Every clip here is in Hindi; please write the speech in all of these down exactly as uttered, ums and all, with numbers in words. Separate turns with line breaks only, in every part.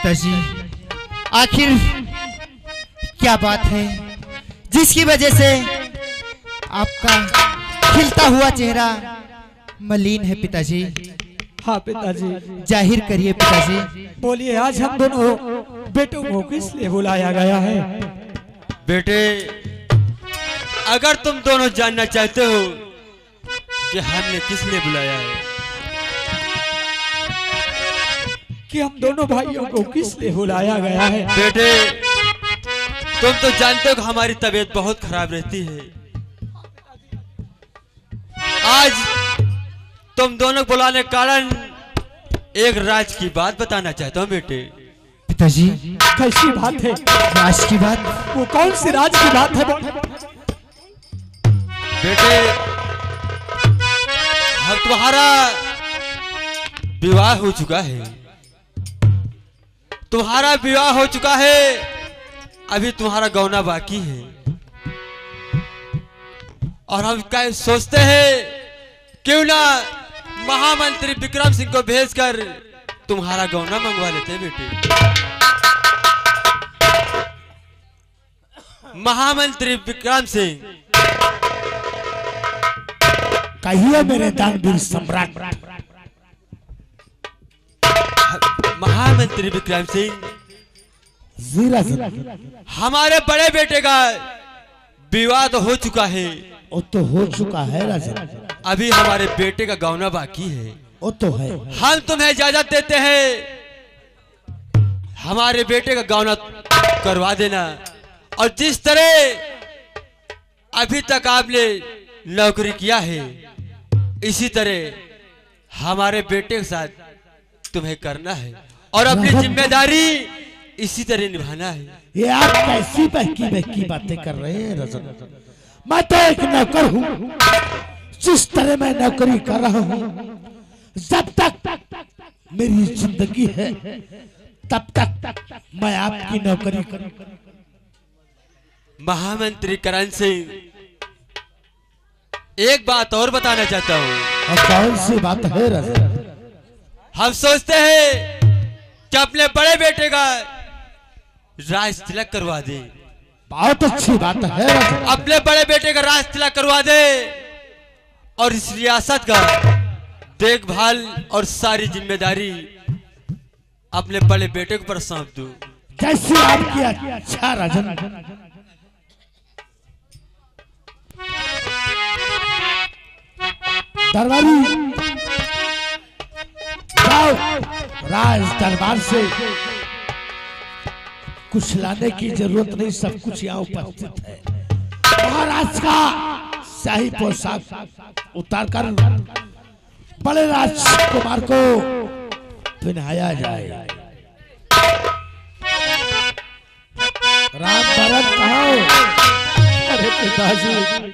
पिताजी, आखिर क्या बात है जिसकी वजह से आपका खिलता हुआ चेहरा मलिन है पिताजी?
हाँ पिताजी,
जाहिर करिए पिताजी।
बोलिए, आज हम दोनों बेटों को किस लिए बुलाया गया है?
बेटे, अगर तुम दोनों जानना चाहते हो कि हमने किस लिए बुलाया है,
कि हम दोनों भाइयों को किस लिए बुलाया गया है?
बेटे, तुम तो जानते हो कि हमारी तबीयत बहुत खराब रहती है। आज तुम दोनों बुलाने के कारण एक राज की बात बताना चाहता हूँ बेटे।
पिताजी,
कैसी बात है?
राज की बात?
वो कौन सी राज की बात है?
बेटे, हम तुम्हारा विवाह हो चुका है, तुम्हारा विवाह हो चुका है, अभी तुम्हारा गौना बाकी है। और हम क्या सोचते हैं, क्यों ना महामंत्री विक्रम सिंह को भेजकर तुम्हारा गौना मंगवा लेते हैं बेटे। महामंत्री विक्रम सिंह,
कहिए मेरे दानवीर सम्राट।
महामंत्री विक्रम सिंह, हमारे बड़े बेटे का विवाह तो हो चुका है।
वो तो हो चुका है राजन,
अभी हमारे बेटे का गौना बाकी है।
वो तो है।
हम तुम्हें इजाजत देते हैं, हमारे बेटे का गौना करवा देना। और जिस तरह अभी तक आपने नौकरी किया है, इसी तरह हमारे बेटे के साथ तुम्हें करना है और अपनी जिम्मेदारी इसी तरह निभाना है।
ये आप कैसी बहकी बहकी बातें कर रहे हैं रजन? मैं तो एक नौकर हूँ, जिस तरह मैं नौकरी कर रहा हूँ, जब तक मेरी जिंदगी है तब तक मैं आपकी नौकरी करूँ।
महामंत्री करण सिंह, एक बात और बताना चाहता हूँ।
और कौन सी बात है रजन?
हम सोचते हैं कि अपने बड़े बेटे का राज तिलक करवा दे।
बहुत अच्छी बात है रजन।
अपने बड़े बेटे का राज तिलक करवा दे और इस रियासत का देखभाल और सारी जिम्मेदारी अपने बड़े बेटे को पर सौंप दूं।
कैसी आपकी अच्छा राजन। दरबारी जाओ, राज दरबार से कुछ लाने की जरूरत नहीं, सब कुछ यहाँ उपस्थित है। महाराज का शाही पोशाक उतार कर बड़े राजकुमार को पहनाया जाए। राम भरत कहो।
अरे पिताजी,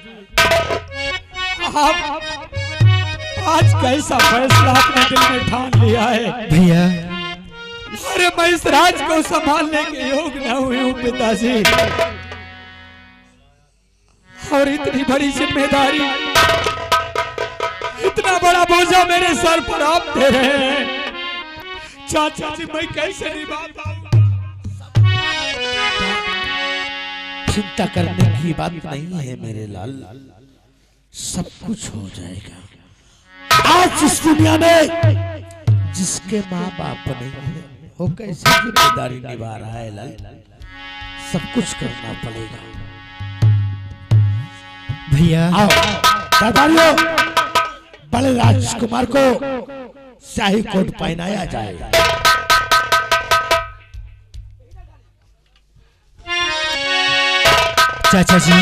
आप आज कैसा फैसला अपने दिल में ठान लिया है?
भैया,
अरे मैं इस राज को संभालने के योग्य न हुई हूँ पिताजी, और इतनी बड़ी जिम्मेदारी, इतना बड़ा बोझा मेरे सर पर आप दे रहे हैं। चाचा जी, मैं कैसे निभा पाऊंगा?
चिंता करने की बात नहीं है मेरे लाल, सब कुछ हो जाएगा। आज इस दुनिया में जिसके माँ बाप नहीं है, वो कैसे जिम्मेदारी निभा रहा है लाल? सब कुछ करना पड़ेगा।
भैया,
आओ दरबारियों, बड़े राजकुमार को शाही कोट पहनाया जाए।
चाचा जी,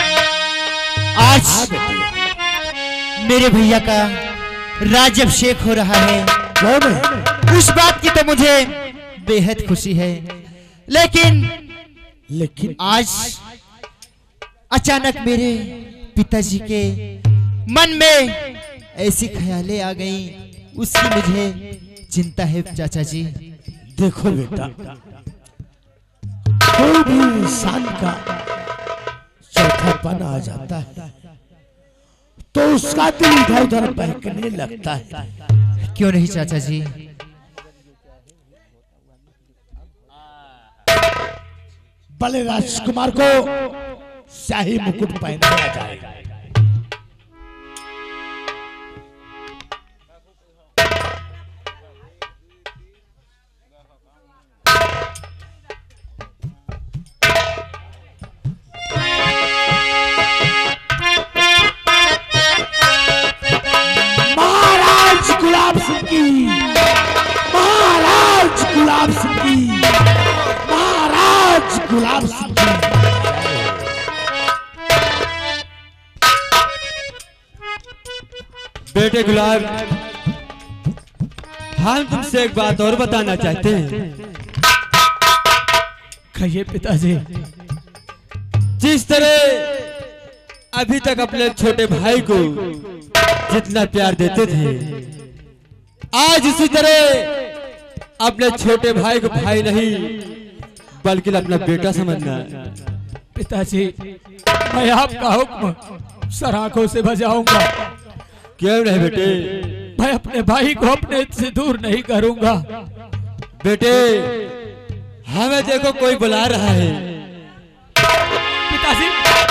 आज मेरे भैया का राज्याभिषेक हो रहा है।
कौन है?
उस बात की तो मुझे बेहद खुशी है, लेकिन
लेकिन
आज अचानक मेरे पिताजी के मन में ऐसी ख्यालें आ गई, उसकी मुझे चिंता है चाचा जी।
देखो बेटा, कोई भी इंसान का चौथापन आ जाता है तो उसका दिल इधर उधर बहकने लगता है।
क्यों नहीं चाचा जी?
बड़े राजकुमार को शाही मुकुट पहनाया जाएगा। महाराज गुलाब सिंह की, महाराज गुलाब सिंह की, महाराज गुलाब सिंह की।
बेटे गुलाब, हम तुमसे एक बात और बताना चाहते हैं।
कहिए पिताजी।
जिस तरह अभी तक अपने छोटे भाई को जितना प्यार देते थे, आज उसी तरह अपने छोटे भाई को भाई नहीं बल्कि अपना बेटा समझना।
पिताजी, मैं आपका हुक्म सर आंखों से बजाऊंगा।
क्यों नहीं बेटे?
मैं अपने भाई को अपने से दूर नहीं करूंगा।
बेटे, हमें देखो कोई बुला रहा है।
पिताजी,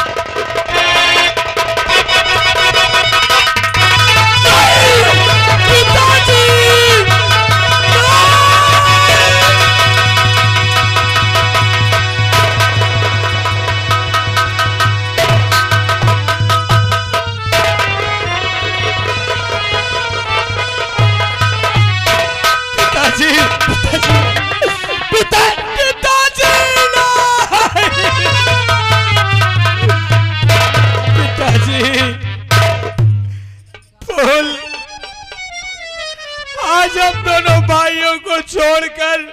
आज हम दोनों भाइयों को छोड़कर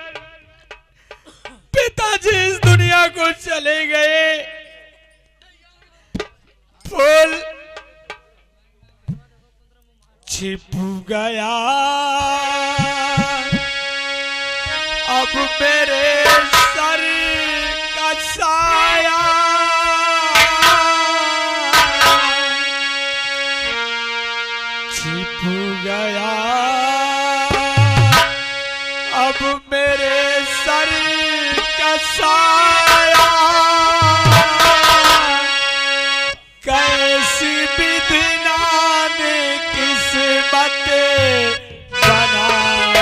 पिताजी इस दुनिया को चले गए। फूल छिप गया अब मेरे सर का साया। छिप गया अब मेरे सर का साया। कैसी विधना ने किस्मत बनाया।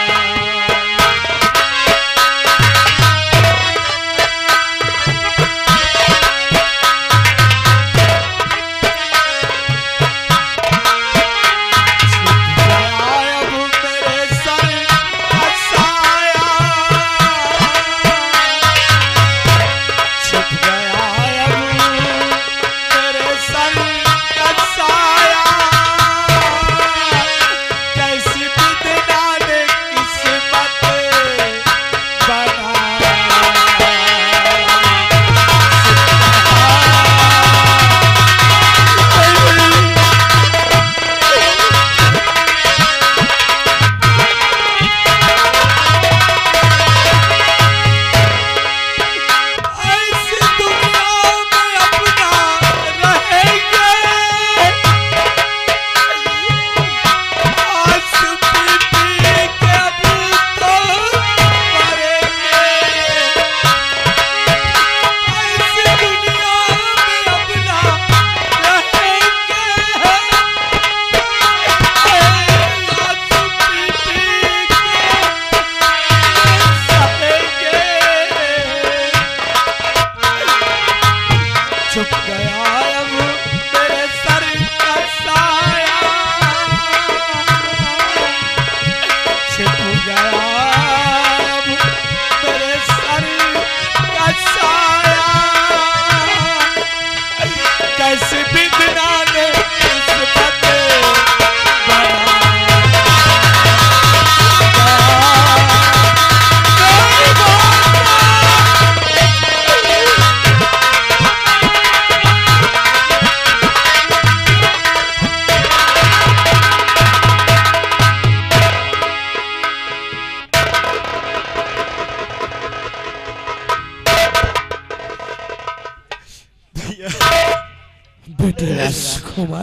बेटे राजकुमार,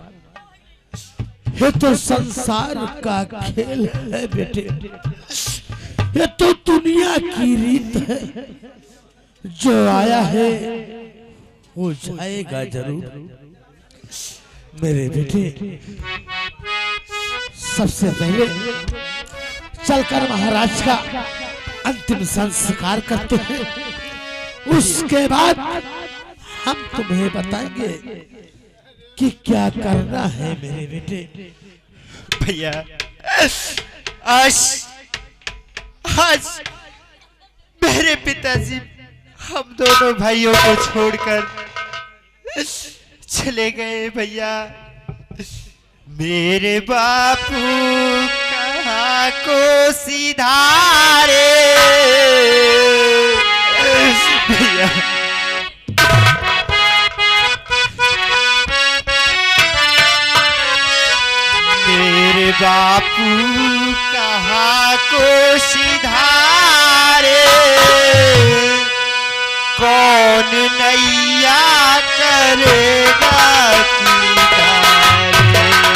ये तो संसार का खेल है बेटे, ये तो दुनिया की रीत है। जो आया है वो जाएगा जरूर। मेरे बेटे सबसे पहले चलकर महाराज का अंतिम संस्कार करते हैं, उसके बाद हम तुम्हें बताएंगे कि क्या करना है मेरे बेटे।
भैया आज आज मेरे पिताजी हम दोनों भाइयों को छोड़कर चले गए। भैया मेरे बापू कहाँ को सिधारे। भैया मेरे बापू कहाँ को सिधारे, कौन नैया करेगा किनारे।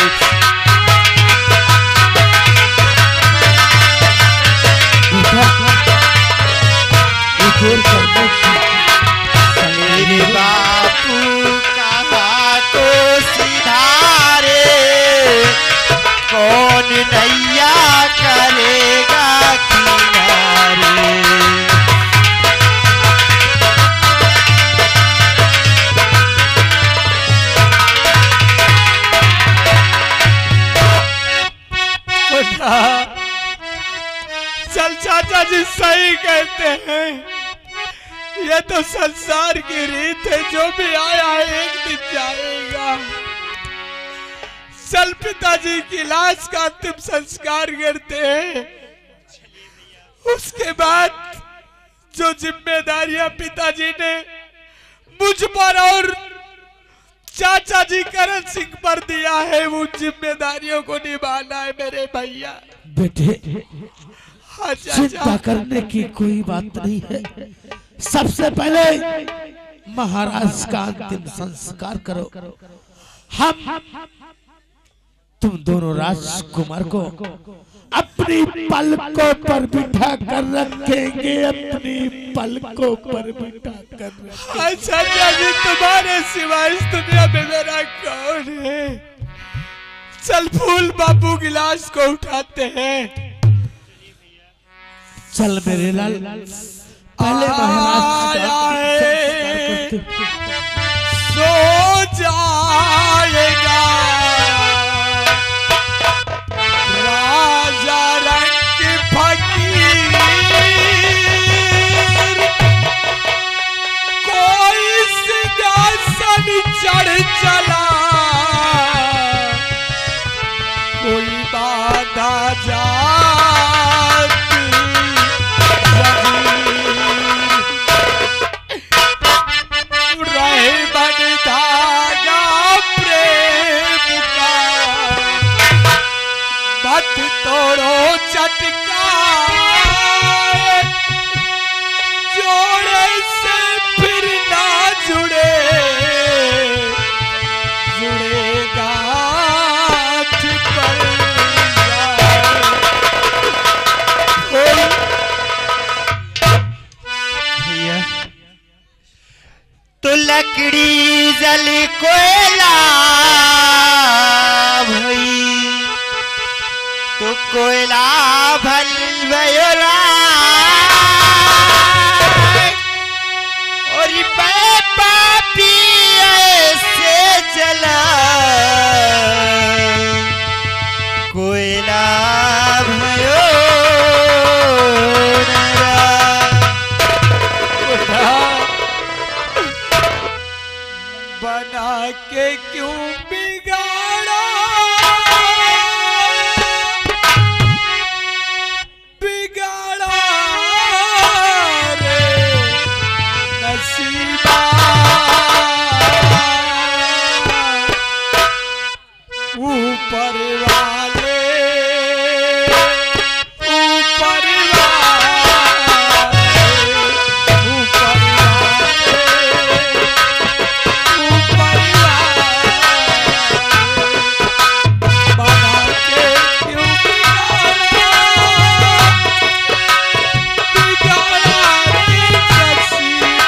मेरे बापू कहाँ को सिधारे, कौन नैया करेगा किनारे।
चल चाचा जी सही कहते हैं, ये तो संसार की रीत है, जो भी आया है एक दिन जाएगा। चल पिताजी की लाश का अंतिम संस्कार करते हैं, उसके बाद जो जिम्मेदारियां पिताजी ने मुझ पर और चाचा जी करण सिंह पर दिया है, वो जिम्मेदारियों को निभाना है मेरे भैया।
बेटे
हाँ
चिंता करने की कोई बात नहीं है, सबसे पहले महाराज का अंतिम संस्कार करो। हम तुम दोनों राजकुमार को अपनी पलकों पर बिठा कर रखेंगे, अपनी पलकों पर बिठा कर रखेंगे।
अच्छा जी तुम्हारे सिवा इस दुनिया में मेरा कौन है। चल फूल बापू गिलास को उठाते हैं।
चल मेरे लाल पहले महाराज का अंतिम संस्कार करते।
सो जाएगा राजा रंग फकीर, कोई सिंहासन चढ़ चला, कोई बाधा जात रहे बन धागा प्रेम का, मत तोड़ो चटका, जोड़े से फिर ना जुड़े, जुड़ेगा पर
भैया तो लकड़ी जल कोयला भई, तो कोयला भल भयोरा, और बे पापी ऐसे जला, कोयला भयो
बना के क्यों बिगाड़ा, बिगाड़ा रे नसीबा, ऊपर वाले ऊपर वाले ऊपर वाले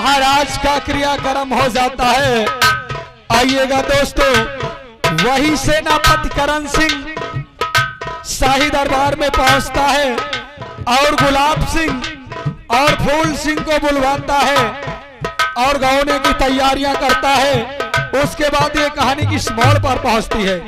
महाराज का क्रियाक्रम हो जाता है। आइएगा दोस्तों, वही सेनापति करण सिंह शाही दरबार में पहुंचता है और गुलाब सिंह और फूल सिंह को बुलवाता है और गाने की तैयारियां करता है। उसके बाद ये कहानी की मोड़ पर पहुंचती है।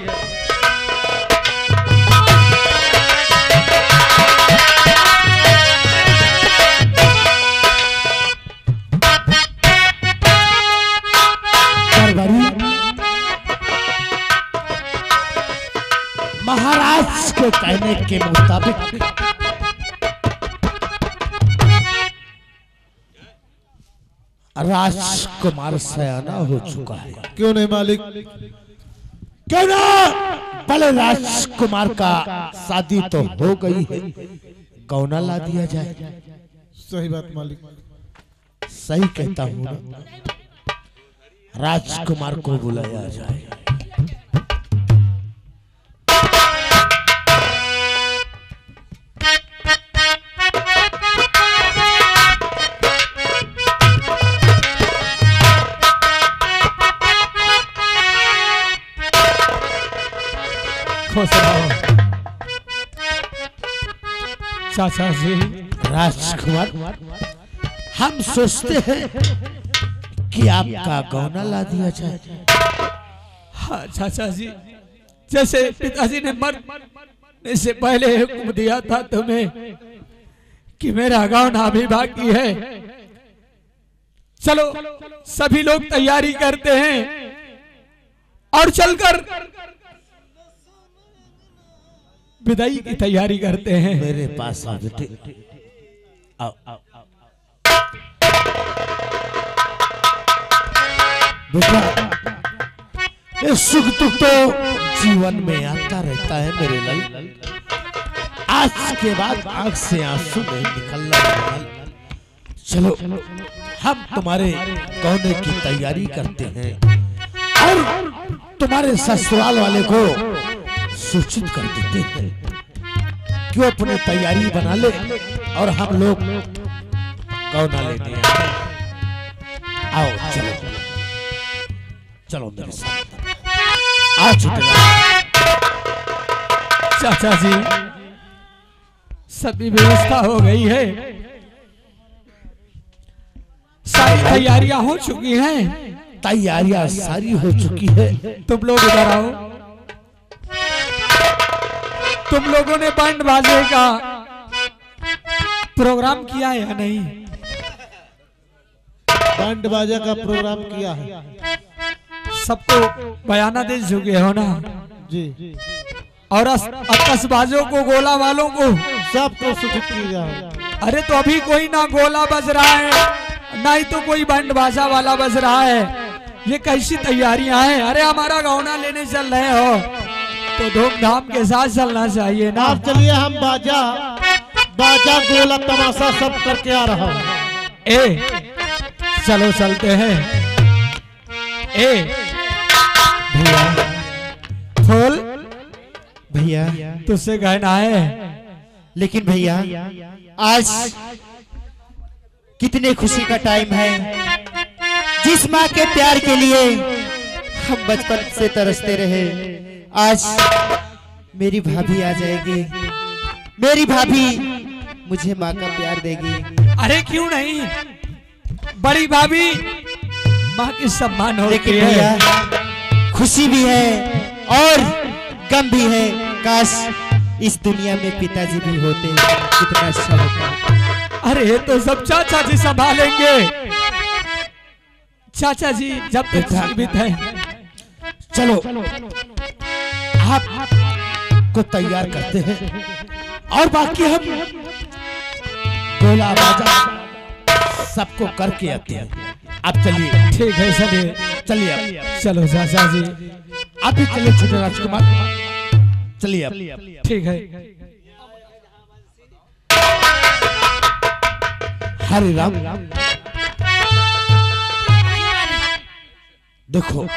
महाराज के कहने के मुताबिक राजकुमार सयाना हो चुका है।
क्यों नहीं मालिक?
क्यों ना? भले राजकुमार का शादी तो हो गई है, गौना ला दिया जाए।
सही बात मालिक।
सही कहता हूँ ना, राजकुमार को बुलाया जाए।
चाचा जी,
राजकुमार, हम सोचते हैं कि आपका गौना ला दिया जाए।
हाँ चाचा जी, जैसे पिताजी ने मरने से पहले हुक्म दिया था तुम्हें कि मेरा गौना भी बाकी है। चलो सभी लोग तैयारी करते हैं और चलकर विदाई की तैयारी करते हैं।
मेरे पास आ बेटे, आओ। बेटा, ये सुख दुख तो जीवन में आता रहता है मेरे लाल। आज के बाद आंख से आंसू नहीं निकलना लाल। चलो हम तुम्हारे गौने की तैयारी करते हैं और तुम्हारे ससुराल वाले को सूचित कर देते हैं कि वो अपने तैयारी बना ले और हम लोग गौना लेने आए। आओ चलो चलो मेरे साथ आ चुके।
चाचा जी, सभी व्यवस्था हो गई है, सारी तैयारियां हो चुकी हैं।
तैयारियां सारी हो चुकी है।
तुम लोग इधर आओ। तुम लोगों ने बैंड बाजे का प्रोग्राम किया है या नहीं?
बैंड बाजा का प्रोग्राम किया है।
सबको बयाना दे चुके हो ना
जी।
और आतशबाजों को, गोला वालों को
सबको सूचित किया है।
अरे तो अभी कोई ना गोला बज रहा है ना ही तो कोई बैंड बाजा वाला बज रहा है। ये कैसी तैयारियां हैं? अरे हमारा गौना लेने चल रहे हो तो धूमधाम के साथ चलना चाहिए ना।
आप चलिए, हम बाजा बाजा गोला तमाशा सब करके आ रहा हूँ।
ए चलो चलते हैं। ए भैया, खोल
भैया,
तुझसे कहना है।
लेकिन भैया आज कितने खुशी का टाइम है। जिस माँ के प्यार के लिए हम बचपन से तरसते रहे, आज मेरी भाभी आ जाएगी। मेरी भाभी मुझे माँ का प्यार देगी।
अरे क्यों नहीं, बड़ी भाभी माँ की सम्मान होती
लेकिन
है।
भैया खुशी भी है और गम भी है। काश इस दुनिया में पिताजी भी होते, कितना अच्छा होता।
अरे तो सब चाचा जी संभालेंगे। चाचा जी जब तक जीवित है।
चलो आप को तैयार करते हैं और बाकी हम गोला बाजा सबको करके आते हैं। आप चलिए।
ठीक है, चलिए
चलिए आप।
चलो चाचा जी,
आप भी चलिए छोटे राजकुमार, चलिए आप।
ठीक है।
हरे राम। देखो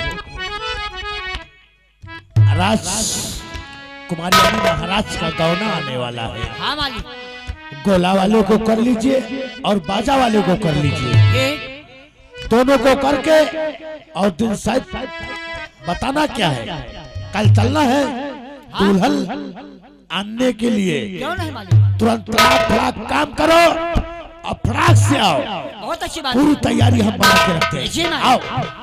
राज कुमारी महाराज का गौना आने वाला है।
हाँ मालिक।
गोला वालों को कर लीजिए और बाजा वालों को कर लीजिए। दोनों को करके और दिन शायद बताना क्या है, कल चलना है दुल्हन आने के लिए।
क्यों नहीं मालूम?
तुरंत फटाक फटाक काम करो और फटाक से आओ।
बहुत अच्छी बात
पूरी
है।
तैयारी हम बना के रखते
जी
हैं।
ना।
आओ।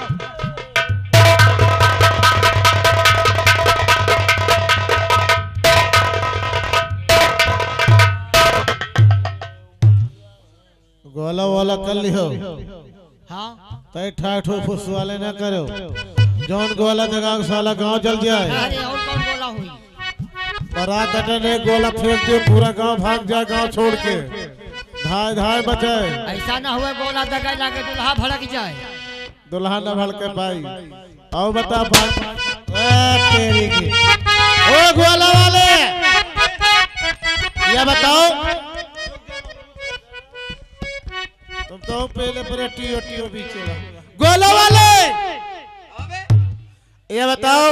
गोला वाला कर लियो,
हाँ
तय ठाठो फुस वाले ना करो। जौन गोला जगह साला गांव जल जाए,
अरे और कौन बोला हुई?
बारात अटन एक गोला फेंक दे, पूरा गांव भाग जाए गांव छोड़ के, धाय धाय बचाए।
ऐसा ना हुए गोला दगा लाके दुल्हा भड़क जाए।
दुल्हा न भड़के पाई। आओ बता बात ए तेरी की। ओ गोला वाले, ये बताओ तुम तो पहले पर टीओ टीओ पीछे गोला वाले, ये बताओ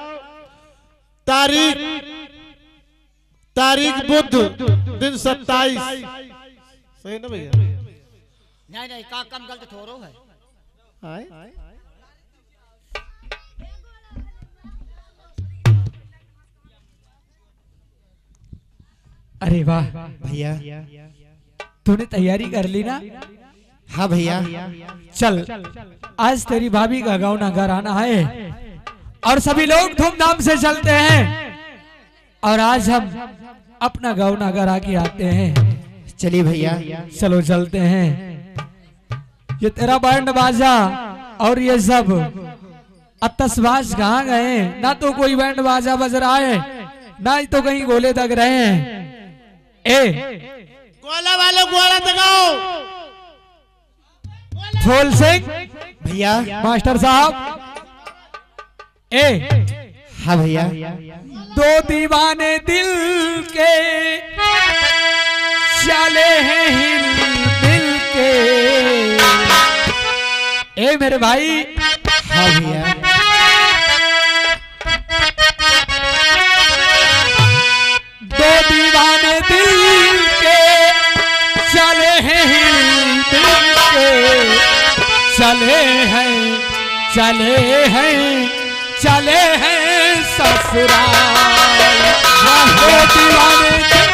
तारीख तारीख बुध दिन सत्ताईस, सही ना भैया?
नहीं नहीं का कम गलत थोड़ो है।
आए?
अरे वाह,
भैया।
तूने तैयारी कर ली ना?
हाँ भैया।
चल आज तेरी भाभी का गौना घर आना है और सभी लोग धूमधाम से चलते हैं और आज हम अपना गौना घर आके आते हैं।
चलिए भैया।
चलो चलते हैं। ये तेरा बैंड बाजा और ये सब अतसबाज कहाँ गए? ना तो कोई बैंड बाजा बज रहा है, ना ही तो कहीं गोले दग रहे हैं। ए
गोला वाले गोला दगाओ।
फूल सिंह
भैया।
मास्टर साहब, ए
हाँ भैया।
दो दीवाने दिल के चले हैं हिल मिल के। ए मेरे भाई।
हाँ भैया।
दो दीवाने दिल के चले हैं हिल मिल के, चले हैं चले हैं चले हैं ससुराल। दो दीवाने दिल के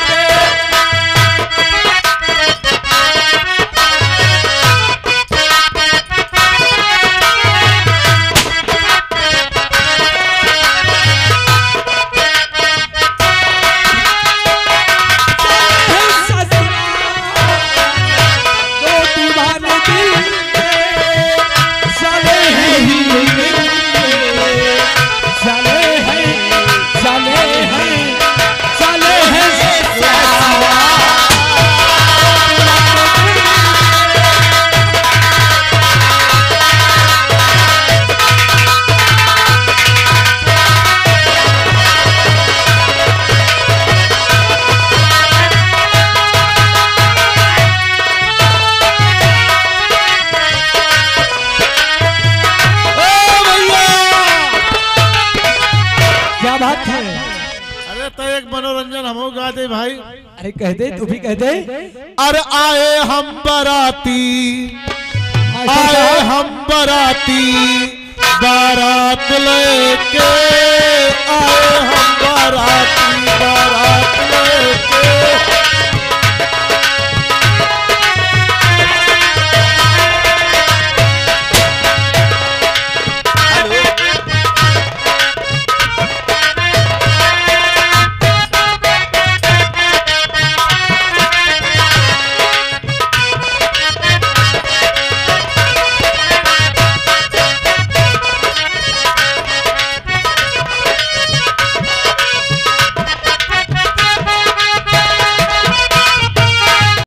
मनोरंजन हम गा दे भाई।
अरे कह दे, तू भी कह दे।
अरे आए हम बराती, आए हम बराती, बारात लेके